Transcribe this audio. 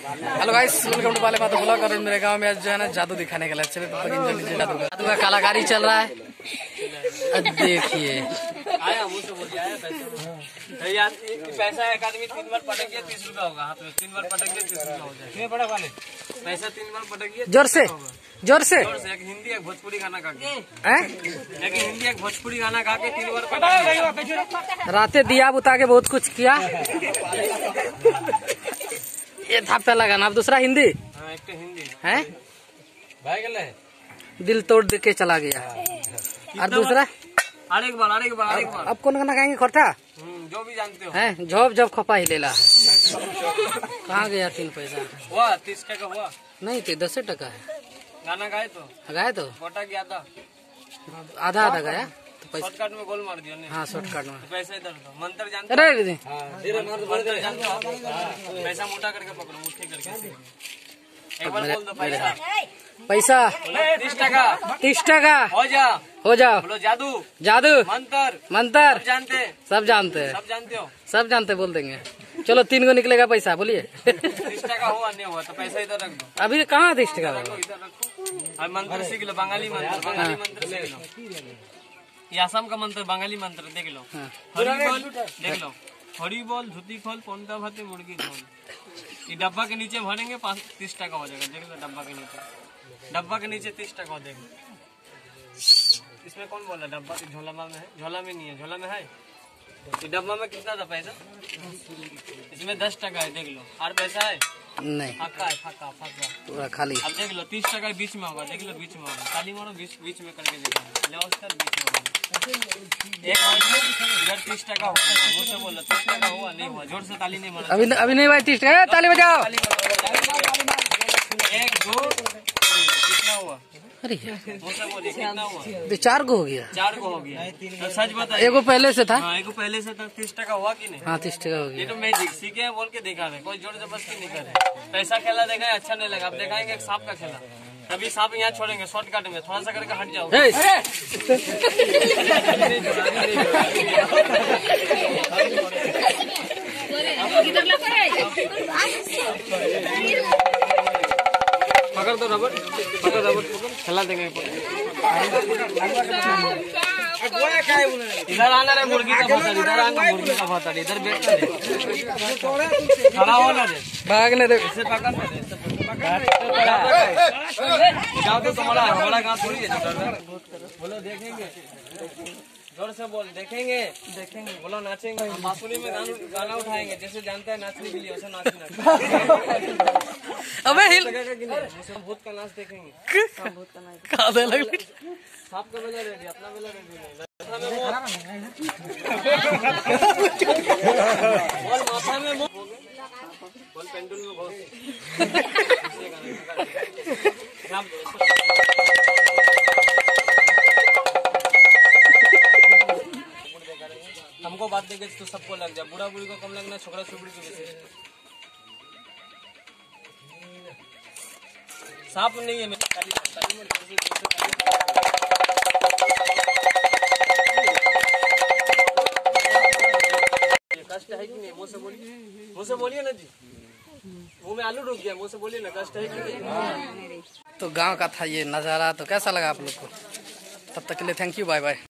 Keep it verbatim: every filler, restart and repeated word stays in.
Hello guys, welcome to बाले बातों blog. और मेरे गांव में आज जो है ना जादू दिखाने के लिए चलिए तब तक एंजॉय कीजिए। जादू का जादू का कलाकारी चल रहा है, देखिए। आया मुझसे बोल दिया आया पैसा यार, पैसा एक आदमी तीन बार पटक गया तीस रुपया होगा हाथ में, तीन बार पटक गया तीस रुपया हो जाए। कितने पटक वाले पैसा तीन बार पटक गया, जोर से जोर से जोर से। एक हिंदी एक भोजपुरी गाना गा के, एक हिंदी एक भोजपुरी गाना गा के तीन बार पटक। राते दिया बुता के बहुत कुछ किया। ये थापा लगा ना। अब दूसरा हिंदी हाँ, एक तो हिंदी है, भाई गले दिल तोड़ के चला गया। और दूसरा अरे एक बार अरे एक बार अरे एक बार। अब कौन गाना गाएंगे? खोटा जो भी जानते हो है, झोप जब खपा ही लेला है। कहाँ गया तीन पैसा? हुआ तीस टका हुआ नहीं थे, दस टका है। गाना गाए तो गाए तो गोटा गया था, आधा आधा गया तो पैसा। शॉर्टकट में गोल मार दिया। हाँ, शॉर्टकट में। पैसा इधर दो, मंत्र जानते अरे मंत्र जानते हो? पैसा मोटा करके पकड़ो, मुट्ठी करके। एक बार बोल दो पैसा पैसा तीस टका तीस टका हो जा हो जाओ। बोलो जादू जादू मंत्र मंत्र जानते सब जानते हैं, सब जानते हो, सब जानते बोल देंगे। चलो तीन को निकलेगा पैसा, बोलिए। तीस टका हुआ नहीं हुआ तो पैसा इधर रख दो। अभी कहाँ तीस टका होगा? इधर रखो और मंत्र सीख लो, बंगाली मंत्र बंगाली मंत्र सीख लो। ये आसाम का मंत्र बंगाली मंत्र देख लो। हरी बोल देख लो, हरी बोल धुती खोल पौंदा भाते मुर्गी खोल। ये डब्बा के नीचे भरेंगे पाँच तीस टका हो जाएगा। देख लो डब्बा के नीचे, डब्बा के नीचे तीस टका हो जाएगा। इसमें कौन बोला डब्बा की झोला में है? झोला में नहीं है, झोला में है। ये डब्बा में कितना था पैसा? इसमें दस टका है, देख लो। और पैसा है नहीं, फक्का है, फक्का फक्का पूरा खाली। अब देख लो तीस टका बीच में होगा, देख लो बीच में होगा। ताली मारो, बीच बीच में करके देखो, ले उसका बीच में होगा। एक इधर तीस टका हुआ, मुझसे बोलो तीस टका हुआ नहीं हुआ, जोर से ताली नहीं मारा। अभी अभी नहीं भाई, तीस टका ताली बजाओ। एक दो कितना हुआ? अरे मुझसे बोलिए कितना हुआ? तो चार को हो गया, चार को हो गया। तो सच बताइए, एगो पहले से था। हाँ, एक पहले से तो तीस टका हुआ कि नहीं? हाँ, तीस टका हो ये गया। तो मैजिक सीखे हैं बोल के देखा रहे, कोई जोर जबरदस्ती नहीं करे। पैसा खेला देखा है, अच्छा नहीं लगा। अब दिखाएंगे एक सांप का खेला। अभी सांप यहाँ छोड़ेंगे शॉर्टकट में, थोड़ा सा करके हट जाओ। पकड़ दो रबर, पकड़ रबर पकड़, खेला देंगे। इधर आना रे मुर्गी का भाता, इधर आना मुर्गी का भाता, इधर बैठना रे, खड़ा होना रे, भागने दे। इसे पकड़ना रे, जाओ तो तुम्हारा हमारा काम थोड़ी है। बोलो देखेंगे, जोर से बोल देखेंगे देखेंगे। बोलो नाचेंगे, हम बांसुरी में गाना गाना उठाएंगे, जैसे जानते हैं नाचने के लिए वैसे नाचना। अबे हिल भूत का नाच देखेंगे। कहाँ दे लग सांप का बेला रेडी, अपना बेला रेडी नहीं। बोल माथा में मुंह, बोल पेंडुल में बहुत। हमको बात देंगे तो सबको लग जाए, बुढ़ा बुढ़ी को कम लगना, छोकरा छोकरी को वैसे। सांप नहीं है, कष्ट है कि नहीं? मुँह से बोलिए, मुँह से बोलिए ना जी। मुँह में आलू रुक गया, मुँह से बोलिए ना, कष्ट है कि नहीं? तो गांव का था ये नज़ारा। तो कैसा लगा आप लोग को? तब तक के लिए थैंक यू, बाय बाय।